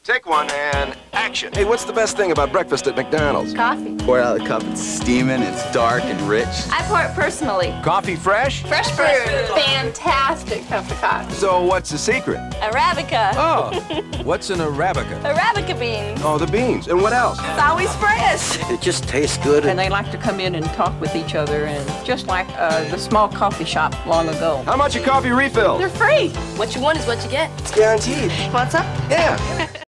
Take one and action. Hey, what's the best thing about breakfast at McDonald's? Coffee. Pour it out of the cup, it's steaming, it's dark and rich. I pour it personally. Coffee fresh? Fresh brewed. Fantastic cup of coffee. So what's the secret? Arabica. Oh, what's an Arabica? Arabica beans. Oh, the beans. And what else? It's always fresh. It just tastes good. And they like to come in and talk with each other, and just like the small coffee shop long ago. How much a coffee refill? They're free. What you want is what you get. It's guaranteed. Want some? Yeah.